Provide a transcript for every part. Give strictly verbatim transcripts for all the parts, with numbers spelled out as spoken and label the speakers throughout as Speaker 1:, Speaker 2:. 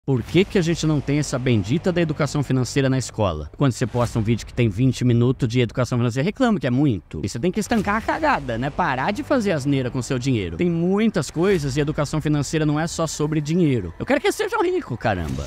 Speaker 1: Por que que a gente não tem essa bendita da educação financeira na escola? Quando você posta um vídeo que tem vinte minutos de educação financeira, reclama que é muito. E você tem que estancar a cagada, né? Parar de fazer asneira com seu dinheiro. Tem muitas coisas e educação financeira não é só sobre dinheiro. Eu quero que vocês sejam ricos, caramba.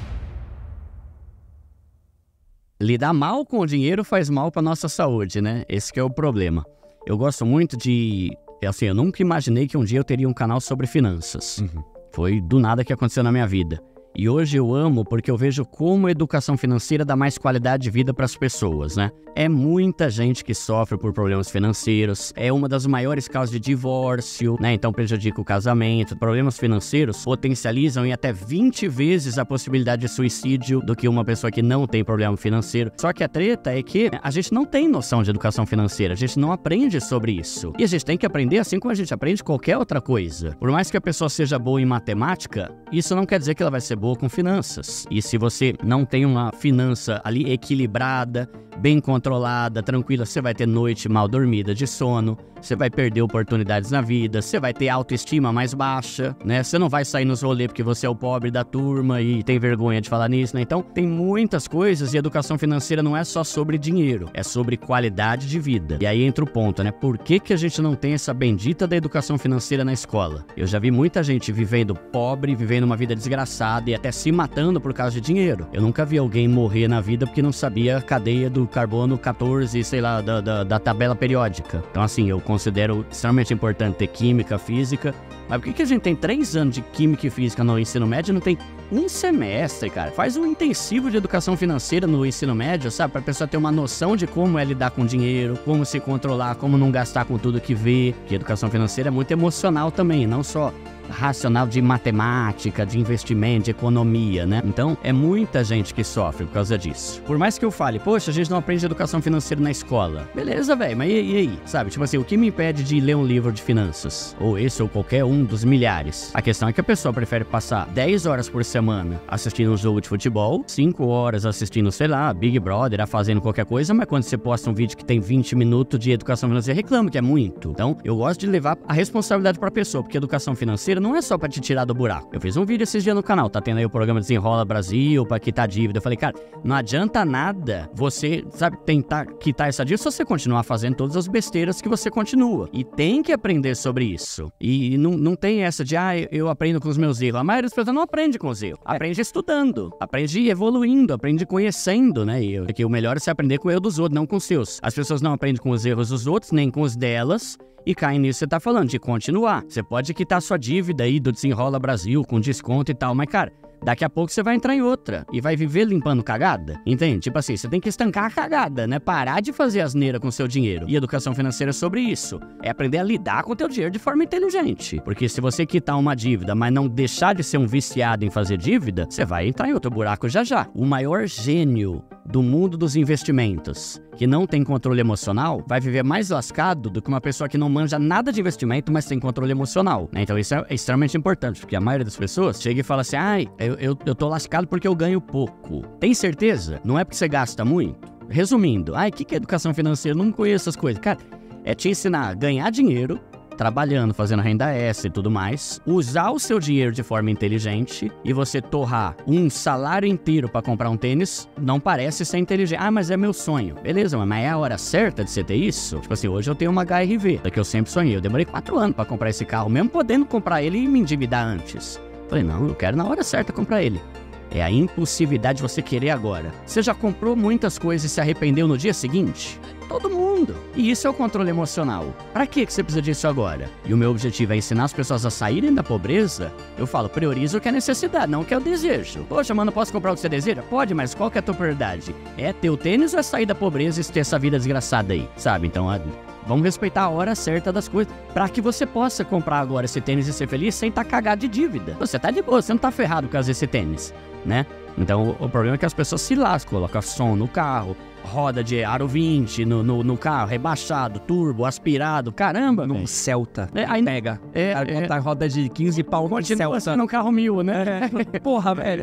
Speaker 1: Lidar mal com o dinheiro faz mal para nossa saúde, né? Esse que é o problema. Eu gosto muito de... Assim, eu nunca imaginei que um dia eu teria um canal sobre finanças. Uhum. Foi do nada que aconteceu na minha vida. E hoje eu amo porque eu vejo como a educação financeira dá mais qualidade de vida para as pessoas, né? É muita gente que sofre por problemas financeiros, é uma das maiores causas de divórcio, né? Então prejudica o casamento. Problemas financeiros potencializam em até vinte vezes a possibilidade de suicídio do que uma pessoa que não tem problema financeiro. Só que a treta é que a gente não tem noção de educação financeira, a gente não aprende sobre isso. E a gente tem que aprender assim como a gente aprende qualquer outra coisa. Por mais que a pessoa seja boa em matemática, isso não quer dizer que ela vai ser boa com finanças. E se você não tem uma finança ali equilibrada, bem controlada, tranquila, você vai ter noite mal dormida de sono, você vai perder oportunidades na vida, você vai ter autoestima mais baixa, né? Você não vai sair nos rolês porque você é o pobre da turma e tem vergonha de falar nisso, né? Então, tem muitas coisas e educação financeira não é só sobre dinheiro, é sobre qualidade de vida. E aí entra o ponto, né? Por que que a gente não tem essa bendita da educação financeira na escola? Eu já vi muita gente vivendo pobre, vivendo uma vida desgraçada e até se matando por causa de dinheiro. Eu nunca vi alguém morrer na vida porque não sabia a cadeia do carbono quatorze, sei lá, da, da, da tabela periódica. Então, assim, eu considero extremamente importante ter química, física. Mas por que que a gente tem três anos de química e física no ensino médio e não tem um semestre, cara? Faz um intensivo de educação financeira no ensino médio, sabe? Pra pessoa ter uma noção de como é lidar com dinheiro, como se controlar, como não gastar com tudo que vê. Porque educação financeira é muito emocional também, não só racional de matemática, de investimento, de economia, né? Então, é muita gente que sofre por causa disso. Por mais que eu fale, poxa, a gente não aprende educação financeira na escola. Beleza, velho, mas e, e aí? Sabe, tipo assim, o que me impede de ler um livro de finanças? Ou esse ou qualquer um dos milhares. A questão é que a pessoa prefere passar dez horas por semana assistindo um jogo de futebol, cinco horas assistindo, sei lá, Big Brother, fazendo qualquer coisa, mas quando você posta um vídeo que tem vinte minutos de educação financeira, reclama que é muito. Então, eu gosto de levar a responsabilidade pra pessoa, porque educação financeira não é só pra te tirar do buraco. Eu fiz um vídeo esses dias no canal, tá tendo aí o programa Desenrola Brasil, pra quitar dívida. Eu falei, cara, não adianta nada você, sabe, tentar quitar essa dívida se você continuar fazendo todas as besteiras que você continua. E tem que aprender sobre isso. E não, não tem essa de, ah, eu aprendo com os meus erros. A maioria das pessoas não aprende com os erros. Aprende estudando, aprende evoluindo, aprende conhecendo, né? E porque o melhor é você aprender com o erro dos outros, não com os seus. As pessoas não aprendem com os erros dos outros, nem com os delas. E cai nisso que você tá falando, de continuar. Você pode quitar sua dívida aí do Desenrola Brasil com desconto e tal, mas, cara, daqui a pouco você vai entrar em outra e vai viver limpando cagada, entende? Tipo assim, você tem que estancar a cagada, né? Parar de fazer asneira com seu dinheiro. E educação financeira é sobre isso. É aprender a lidar com o teu dinheiro de forma inteligente. Porque se você quitar uma dívida, mas não deixar de ser um viciado em fazer dívida, você vai entrar em outro buraco já já. O maior gênio do mundo dos investimentos, que não tem controle emocional, vai viver mais lascado do que uma pessoa que não manja nada de investimento, mas tem controle emocional, né? Então isso é extremamente importante, porque a maioria das pessoas chega e fala assim, ai, eu, eu, eu tô lascado porque eu ganho pouco. Tem certeza? Não é porque você gasta muito? Resumindo, ai, o que que é educação financeira? Eu não conheço essas coisas. Cara, é te ensinar a ganhar dinheiro, trabalhando, fazendo renda extra e tudo mais, usar o seu dinheiro de forma inteligente e você torrar um salário inteiro para comprar um tênis, não parece ser inteligente. Ah, mas é meu sonho. Beleza, mas é a hora certa de você ter isso? Tipo assim, hoje eu tenho uma H R V, da que eu sempre sonhei. Eu demorei quatro anos para comprar esse carro, mesmo podendo comprar ele e me endividar antes. Falei, não, eu quero na hora certa comprar ele. É a impulsividade de você querer agora. Você já comprou muitas coisas e se arrependeu no dia seguinte? Todo mundo. E isso é o controle emocional. Pra que que você precisa disso agora? E o meu objetivo é ensinar as pessoas a saírem da pobreza. Eu falo, prioriza o que é necessidade, não o que é o desejo. Poxa, mano, posso comprar o que você deseja? Pode, mas qual que é a tua prioridade? É ter o tênis ou é sair da pobreza e ter essa vida desgraçada aí? Sabe? Então, vamos respeitar a hora certa das coisas, pra que você possa comprar agora esse tênis e ser feliz sem estar cagado de dívida. Você tá de boa, você não tá ferrado por causa desse tênis, né? Então, o, o problema é que as pessoas se lascam, colocam som no carro, roda de aro vinte no, no, no carro, rebaixado, turbo, aspirado, caramba,
Speaker 2: num
Speaker 1: véio.
Speaker 2: Celta,
Speaker 1: é, aí
Speaker 2: pega,
Speaker 1: é,
Speaker 2: aí
Speaker 1: é,
Speaker 2: bota a roda de quinze pau no Celta.
Speaker 1: no carro mil, né?
Speaker 2: É. Porra, velho.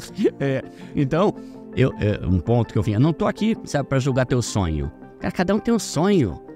Speaker 1: É. Então, eu, é, um ponto que eu vim, eu não tô aqui, sabe, pra julgar teu sonho. Cara, cada um tem um sonho.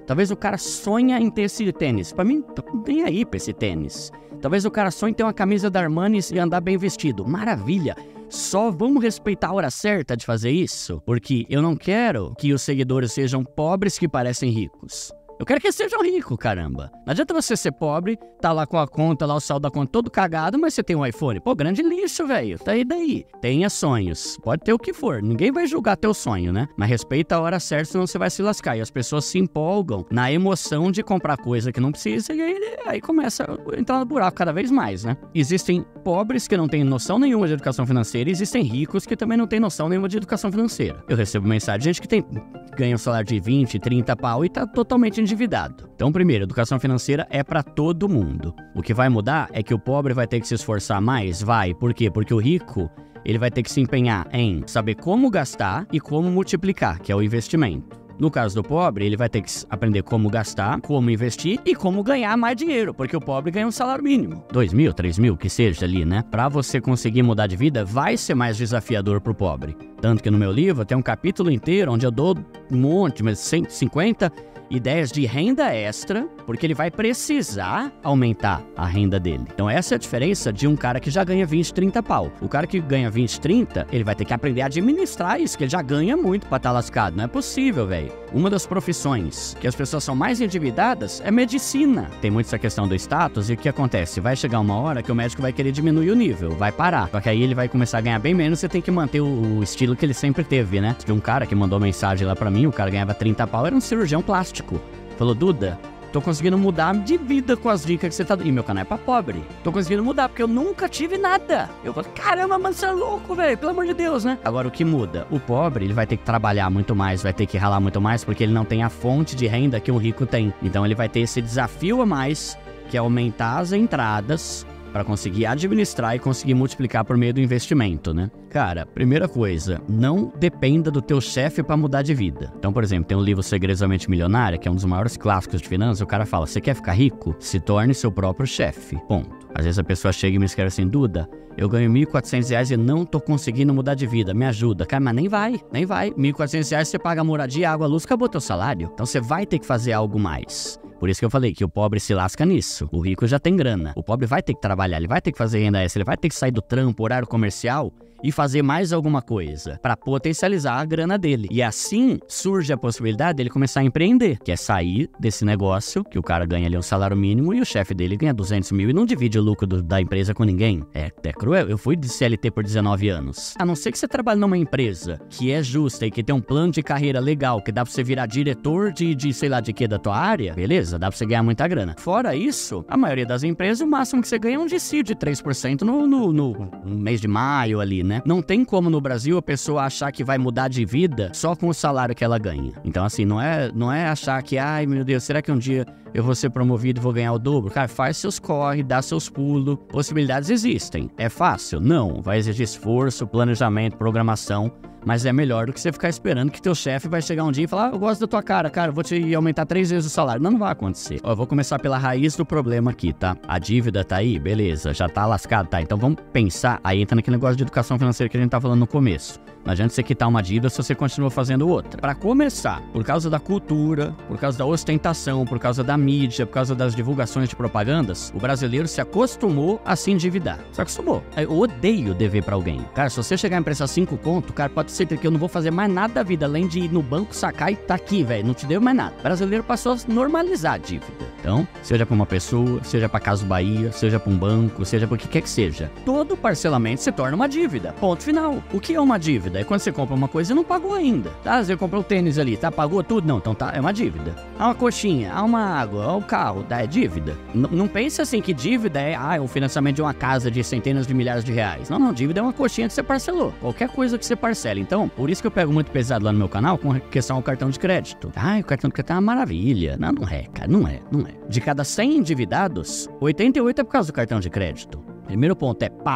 Speaker 1: Talvez o cara sonha em ter esse tênis. Pra mim, não tem aí pra esse tênis. Talvez o cara sonhe em ter uma camisa da Armani e andar bem vestido. Maravilha! Só vamos respeitar a hora certa de fazer isso, porque eu não quero que os seguidores sejam pobres que parecem ricos. Eu quero que eles sejam ricos, caramba. Não adianta você ser pobre, tá lá com a conta, lá o saldo da conta todo cagado, mas você tem um iPhone. Pô, grande lixo, velho. Tá aí daí. Tenha sonhos. Pode ter o que for. Ninguém vai julgar teu sonho, né? Mas respeita a hora certa, senão você vai se lascar. E as pessoas se empolgam na emoção de comprar coisa que não precisa e aí, aí começa a entrar no buraco cada vez mais, né? Existem pobres que não têm noção nenhuma de educação financeira e existem ricos que também não têm noção nenhuma de educação financeira. Eu recebo mensagem de gente que tem, ganha um salário de vinte, trinta pau e tá totalmente endividado. Então, primeiro, educação financeira é para todo mundo. O que vai mudar é que o pobre vai ter que se esforçar mais? Vai. Por quê? Porque o rico, ele vai ter que se empenhar em saber como gastar e como multiplicar, que é o investimento. No caso do pobre, ele vai ter que aprender como gastar, como investir e como ganhar mais dinheiro, porque o pobre ganha um salário mínimo. Dois mil, três mil, que seja ali, né? Pra você conseguir mudar de vida, vai ser mais desafiador pro pobre. Tanto que no meu livro tem um capítulo inteiro onde eu dou um monte, mas cento e cinquenta ideias de renda extra, porque ele vai precisar aumentar a renda dele. Então essa é a diferença de um cara que já ganha vinte, trinta pau. O cara que ganha vinte, trinta, ele vai ter que aprender a administrar isso, que ele já ganha muito pra estar lascado. Não é possível, velho. Uma das profissões que as pessoas são mais endividadas é medicina. Tem muito essa questão do status e o que acontece? Vai chegar uma hora que o médico vai querer diminuir o nível, vai parar. Só que aí ele vai começar a ganhar bem menos, você tem que manter o estilo que ele sempre teve, né? Tinha um cara que mandou mensagem lá pra mim, o cara ganhava trinta pau, era um cirurgião plástico. Falou, Duda, tô conseguindo mudar de vida com as dicas que você tá dando. E meu canal é pra pobre. Tô conseguindo mudar, porque eu nunca tive nada. Eu falo, caramba, mano, você é louco, velho. Pelo amor de Deus, né? Agora, o que muda? O pobre, ele vai ter que trabalhar muito mais, vai ter que ralar muito mais, porque ele não tem a fonte de renda que um rico tem. Então, ele vai ter esse desafio a mais, que é aumentar as entradas para conseguir administrar e conseguir multiplicar por meio do investimento, né? Cara, primeira coisa, não dependa do teu chefe para mudar de vida. Então, por exemplo, tem o livro Segredos da Mente Milionária, que é um dos maiores clássicos de finanças, o cara fala, você quer ficar rico? Se torne seu próprio chefe. Ponto. Às vezes a pessoa chega e me escreve assim, Duda, eu ganho mil e quatrocentos reais e não tô conseguindo mudar de vida, me ajuda. Cara, mas nem vai, nem vai. mil e quatrocentos reais você paga moradia, água, luz, acabou teu salário. Então você vai ter que fazer algo mais. Por isso que eu falei que o pobre se lasca nisso. O rico já tem grana. O pobre vai ter que trabalhar, ele vai ter que fazer renda extra, ele vai ter que sair do trampo, horário comercial e fazer mais alguma coisa para potencializar a grana dele. E assim surge a possibilidade dele começar a empreender, que é sair desse negócio que o cara ganha ali um salário mínimo e o chefe dele ganha duzentos mil e não divide o lucro do, da empresa com ninguém. É, é cruel. Eu fui de C L T por dezenove anos. A não ser que você trabalhe numa empresa que é justa e que tem um plano de carreira legal, que dá pra você virar diretor de, de sei lá de que da tua área, beleza? Dá pra você ganhar muita grana. Fora isso, a maioria das empresas, o máximo que você ganha é um D C de três por cento no, no, no, no mês de maio ali, né? Não tem como no Brasil a pessoa achar que vai mudar de vida só com o salário que ela ganha. Então assim, não é, não é achar que, ai meu Deus, será que um dia eu vou ser promovido e vou ganhar o dobro? Cara, faz seus corre, dá seus pulos. Possibilidades existem. É fácil? Não. Vai exigir esforço, planejamento, programação. Mas é melhor do que você ficar esperando que teu chefe vai chegar um dia e falar, ah, eu gosto da tua cara, cara, vou te aumentar três vezes o salário. Não, não vai acontecer. Ó, eu vou começar pela raiz do problema aqui, tá? A dívida tá aí, beleza, já tá lascado, tá? Então vamos pensar, aí entra naquele negócio de educação financeira que a gente tá falando no começo. Não adianta você quitar uma dívida se você continua fazendo outra. Pra começar, por causa da cultura, por causa da ostentação, por causa da mídia, por causa das divulgações de propagandas, o brasileiro se acostumou a se endividar. Se acostumou. Eu odeio dever pra alguém. Cara, se você chegar a emprestar cinco conto, cara, pode ser que eu não vou fazer mais nada da vida, além de ir no banco, sacar e tá aqui, velho. Não te deu mais nada. O brasileiro passou a normalizar a dívida. Então, seja pra uma pessoa, seja pra Casa Bahia, seja pra um banco, seja pra o que quer que seja. Todo parcelamento se torna uma dívida. Ponto final. O que é uma dívida? É quando você compra uma coisa e não pagou ainda. Tá? Você comprou o tênis ali, tá? Pagou tudo? Não, então tá, é uma dívida. Há uma coxinha, há uma água, há um carro, tá? É dívida. N não pense assim que dívida é, ah, é o financiamento de uma casa de centenas de milhares de reais. Não, não, dívida é uma coxinha que você parcelou. Qualquer coisa que você parcela. Então, por isso que eu pego muito pesado lá no meu canal com a questão do cartão de crédito. Ah, o cartão de crédito é uma maravilha. Não, não é, cara, não é, não é. De cada cem endividados, oitenta e oito é por causa do cartão de crédito. Primeiro ponto é para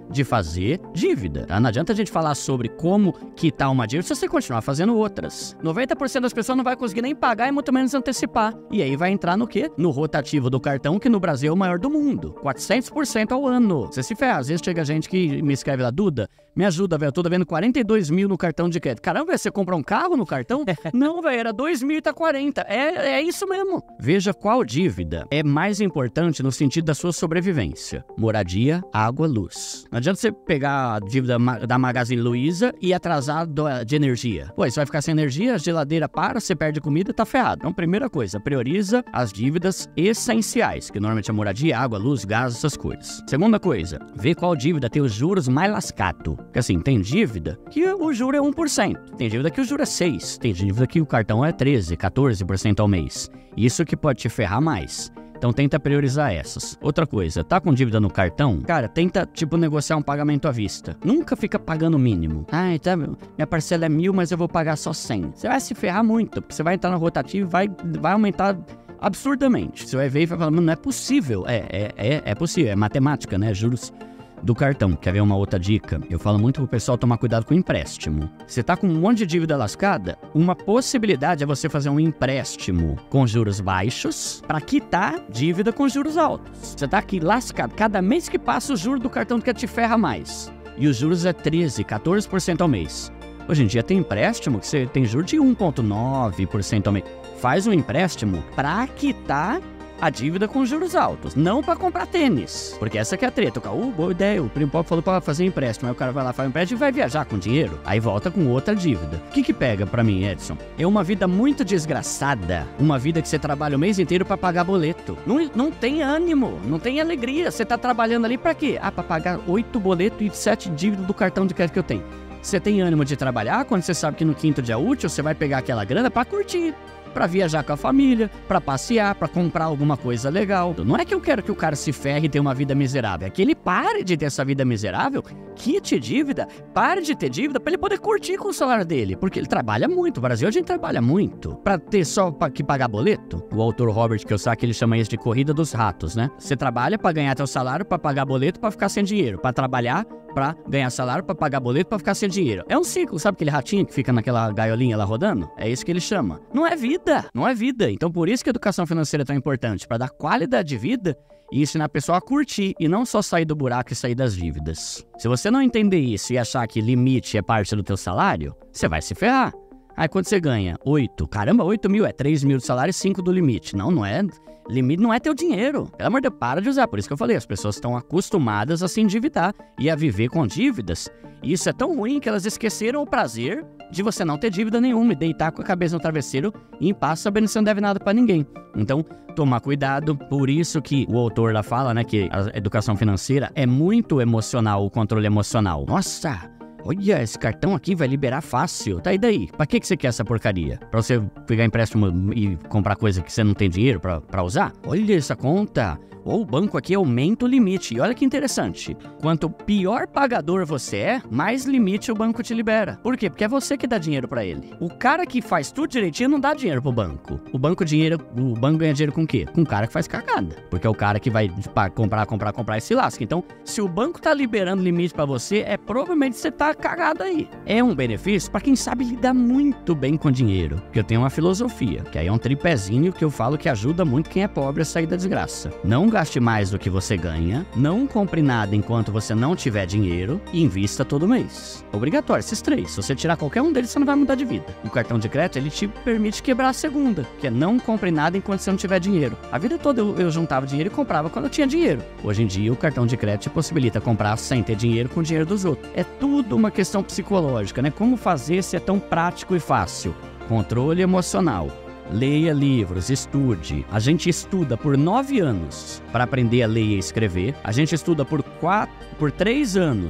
Speaker 1: de fazer dívida. Tá? Não adianta a gente falar sobre como quitar uma dívida se você continuar fazendo outras. noventa por cento das pessoas não vai conseguir nem pagar e muito menos antecipar. E aí vai entrar no quê? No rotativo do cartão, que no Brasil é o maior do mundo. quatrocentos por cento ao ano. Você se ferra. Às vezes chega gente que me escreve lá, Duda, me ajuda, velho, eu tô devendo quarenta e dois mil no cartão de crédito. Caramba, véio, você compra um carro no cartão? Não, velho, era dois mil e tá quarenta. É, é isso mesmo. Veja qual dívida é mais importante no sentido da sua sobrevivência. Moradia, água, luz. Não adianta você pegar a dívida da Magazine Luiza e atrasar de energia. Pô, você vai ficar sem energia, a geladeira para, você perde comida, tá ferrado. Então, primeira coisa, prioriza as dívidas essenciais, que normalmente é moradia, água, luz, gás, essas coisas. Segunda coisa, vê qual dívida tem os juros mais lascados. Porque assim, tem dívida que o juro é um por cento, tem dívida que o juro é seis por cento, tem dívida que o cartão é treze, quatorze por cento ao mês. Isso que pode te ferrar mais. Então tenta priorizar essas. Outra coisa, tá com dívida no cartão? Cara, tenta, tipo, negociar um pagamento à vista. Nunca fica pagando o mínimo. Ai, tá, minha parcela é mil, mas eu vou pagar só cem. Você vai se ferrar muito, porque você vai entrar na rotativa e vai, vai aumentar absurdamente. Você vai ver e vai falar, mano, não é possível. É, é, é, é possível, é matemática, né? Juros do cartão. Quer ver uma outra dica? Eu falo muito pro pessoal tomar cuidado com o empréstimo. Você tá com um monte de dívida lascada, uma possibilidade é você fazer um empréstimo com juros baixos para quitar dívida com juros altos. Você tá aqui lascado. Cada mês que passa, o juro do cartão que te ferra mais. E os juros é treze, quatorze por cento ao mês. Hoje em dia tem empréstimo que você tem juros de um vírgula nove por cento ao mês. Faz um empréstimo para quitar a dívida com juros altos, não para comprar tênis, porque essa que é a treta. O cara, uh, boa ideia, o primo pobre falou para fazer empréstimo, aí o cara vai lá, faz um empréstimo e vai viajar com dinheiro, aí volta com outra dívida. O que que pega para mim, Edson? É uma vida muito desgraçada, uma vida que você trabalha o mês inteiro para pagar boleto. Não, não tem ânimo, não tem alegria, você tá trabalhando ali para quê? Ah, para pagar oito boletos e sete dívidas do cartão de crédito que eu tenho. Você tem ânimo de trabalhar quando você sabe que no quinto dia útil você vai pegar aquela grana para curtir, para viajar com a família, para passear, para comprar alguma coisa legal. Não é que eu quero que o cara se ferre e tenha uma vida miserável, é que ele pare de ter essa vida miserável, quite dívida, pare de ter dívida para ele poder curtir com o salário dele, porque ele trabalha muito. No Brasil a gente trabalha muito para ter só pra que pagar boleto. O autor Robert Kiyosaki, ele chama isso de corrida dos ratos, né? Você trabalha para ganhar teu salário, para pagar boleto, para ficar sem dinheiro, para trabalhar para ganhar salário, para pagar boleto, para ficar sem dinheiro. É um ciclo, sabe aquele ratinho que fica naquela gaiolinha lá rodando? É isso que ele chama. Não é vida, não é vida. Então por isso que a educação financeira é tão importante, para dar qualidade de vida e ensinar a pessoa a curtir e não só sair do buraco e sair das dívidas. Se você não entender isso e achar que limite é parte do teu salário, você vai se ferrar. Aí quando você ganha oito, caramba, oito mil é três mil de salário e cinco do limite. Não, não é. Limite não é teu dinheiro. Pelo amor de Deus, para de usar. Por isso que eu falei, as pessoas estão acostumadas a se endividar e a viver com dívidas. E isso é tão ruim que elas esqueceram o prazer de você não ter dívida nenhuma e deitar com a cabeça no travesseiro e em paz, sabendo que você não deve nada pra ninguém. Então, tomar cuidado. Por isso que o autor lá fala, né, que a educação financeira é muito emocional, o controle emocional. Nossa! Olha, esse cartão aqui vai liberar fácil. Tá, e daí? Pra que que você quer essa porcaria? Pra você pegar empréstimo e comprar coisa que você não tem dinheiro pra, pra usar? Olha essa conta. Ou o banco aqui aumenta o limite. E olha que interessante. Quanto pior pagador você é, mais limite o banco te libera. Por quê? Porque é você que dá dinheiro pra ele. O cara que faz tudo direitinho não dá dinheiro pro banco. O banco, dinheiro, o banco ganha dinheiro com o quê? Com o cara que faz cagada. Porque é o cara que vai comprar, comprar, comprar e se lasca. Então, se o banco tá liberando limite pra você, é provavelmente você tá cagado aí. É um benefício pra quem sabe lidar muito bem com dinheiro. Porque eu tenho uma filosofia, que aí é um tripézinho que eu falo que ajuda muito quem é pobre a sair da desgraça. Não gaste mais do que você ganha, não compre nada enquanto você não tiver dinheiro e invista todo mês. Obrigatório, esses três. Se você tirar qualquer um deles, você não vai mudar de vida. O cartão de crédito, ele te permite quebrar a segunda, que é não compre nada enquanto você não tiver dinheiro. A vida toda eu, eu juntava dinheiro e comprava quando eu tinha dinheiro. Hoje em dia, o cartão de crédito te possibilita comprar sem ter dinheiro com o dinheiro dos outros. É tudo uma questão psicológica, né? Como fazer se é tão prático e fácil? Controle emocional. Leia livros, estude. A gente estuda por nove anos para aprender a ler e escrever. A gente estuda por quatro, por três anos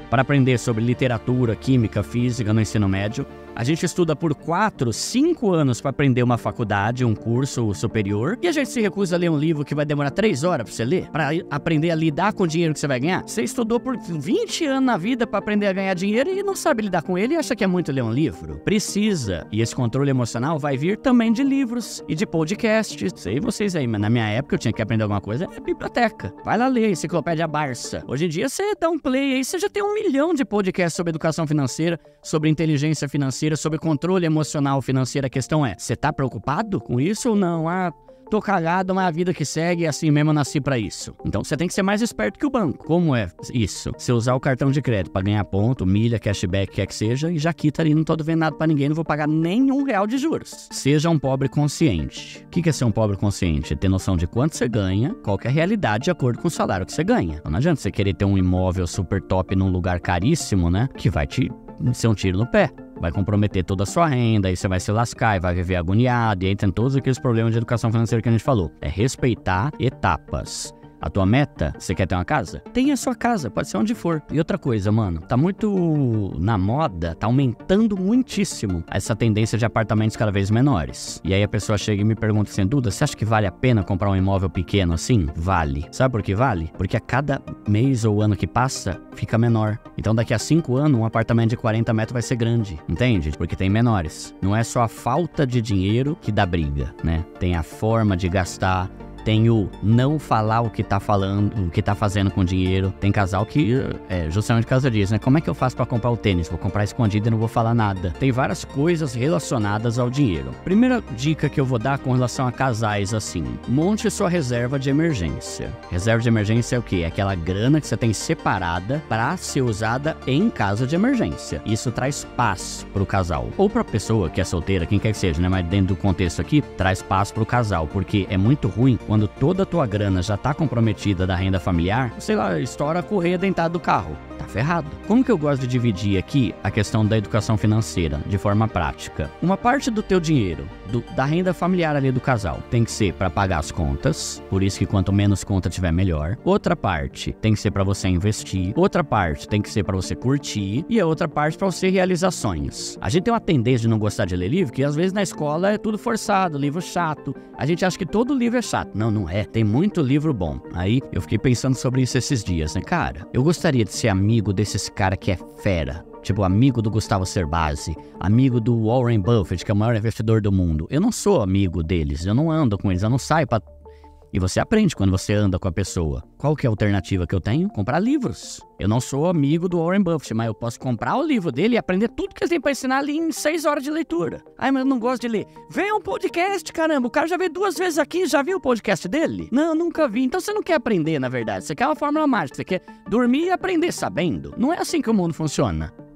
Speaker 1: para aprender sobre literatura, química, física no ensino médio. A gente estuda por quatro, cinco anos para aprender uma faculdade, um curso superior. E a gente se recusa a ler um livro que vai demorar três horas para você ler, para aprender a lidar com o dinheiro que você vai ganhar. Você estudou por vinte anos na vida para aprender a ganhar dinheiro e não sabe lidar com ele e acha que é muito ler um livro. Precisa. E esse controle emocional vai vir também de livros e de podcasts. Sei vocês aí, mas na minha época eu tinha que aprender alguma coisa, é biblioteca. Vai lá ler, Enciclopédia Barça. Hoje em dia você dá um play aí, você já tem um milhão de podcasts sobre educação financeira, sobre inteligência financeira, sobre controle emocional financeiro. A questão é, você tá preocupado com isso ou não? Ah, tô cagado, mas a vida que segue, assim mesmo eu nasci pra isso. Então você tem que ser mais esperto que o banco. Como é isso? Você usar o cartão de crédito pra ganhar ponto, milha, cashback, quer que seja, e já quita ali, não tô devendo nada pra ninguém, não vou pagar nenhum real de juros. Seja um pobre consciente. O que que é ser um pobre consciente? É ter noção de quanto você ganha, qual que é a realidade de acordo com o salário que você ganha. Então, não adianta você querer ter um imóvel super top num lugar caríssimo, né? Que vai te ser um tiro no pé. Vai comprometer toda a sua renda, aí você vai se lascar e vai viver agoniado, e aí tem todos aqueles problemas de educação financeira que a gente falou. É respeitar etapas. A tua meta, você quer ter uma casa? Tenha a sua casa, pode ser onde for. E outra coisa, mano, tá muito na moda, tá aumentando muitíssimo essa tendência de apartamentos cada vez menores. E aí a pessoa chega e me pergunta assim, Duda, você acha que vale a pena comprar um imóvel pequeno assim? Vale. Sabe por que vale? Porque a cada mês ou ano que passa, fica menor. Então daqui a cinco anos, um apartamento de quarenta metros vai ser grande, entende? Porque tem menores. Não é só a falta de dinheiro que dá briga, né? Tem a forma de gastar, tem o não falar o que tá falando, o que tá fazendo com o dinheiro. Tem casal que, é, justamente por causa disso, né? Como é que eu faço pra comprar o tênis? Vou comprar escondido e não vou falar nada. Tem várias coisas relacionadas ao dinheiro. Primeira dica que eu vou dar com relação a casais, assim, monte sua reserva de emergência. Reserva de emergência é o quê? É aquela grana que você tem separada pra ser usada em caso de emergência. Isso traz paz pro casal. Ou pra pessoa que é solteira, quem quer que seja, né? Mas dentro do contexto aqui, traz paz pro casal, porque é muito ruim quando toda a tua grana já tá comprometida da renda familiar, sei lá, estoura a correia dentada do carro. Tá ferrado. Como que eu gosto de dividir aqui a questão da educação financeira de forma prática? Uma parte do teu dinheiro, do, da renda familiar ali do casal, tem que ser para pagar as contas, por isso que quanto menos conta tiver, melhor. Outra parte tem que ser para você investir. Outra parte tem que ser para você curtir. E a outra parte para você realizar sonhos. A gente tem uma tendência de não gostar de ler livro, que às vezes na escola é tudo forçado, livro chato. A gente acha que todo livro é chato. Não, não é. Tem muito livro bom. Aí eu fiquei pensando sobre isso esses dias, né? Cara, eu gostaria de ser amigo desses cara que é fera. Tipo, amigo do Gustavo Cerbasi, amigo do Warren Buffett, que é o maior investidor do mundo. Eu não sou amigo deles, eu não ando com eles, eu não saio pra... E você aprende quando você anda com a pessoa. Qual que é a alternativa que eu tenho? Comprar livros. Eu não sou amigo do Warren Buffett, mas eu posso comprar o livro dele e aprender tudo que ele tem pra ensinar ali em seis horas de leitura. Ai, mas eu não gosto de ler. Vem um podcast, caramba. O cara já veio duas vezes aqui, já viu o podcast dele? Não, nunca vi. Então você não quer aprender, na verdade. Você quer uma fórmula mágica. Você quer dormir e aprender sabendo. Não é assim que o mundo funciona.